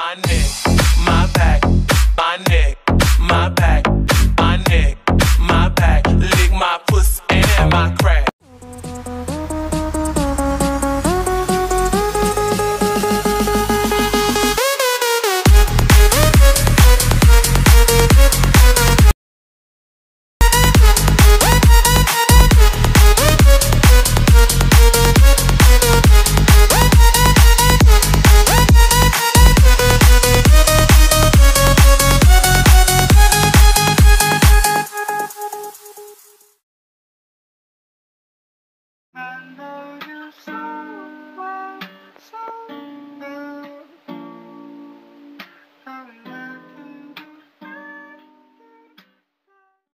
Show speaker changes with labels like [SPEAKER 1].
[SPEAKER 1] my neck, my back, my neck, my back, my neck, my back. Lick my pussy and my crack.
[SPEAKER 2] I know.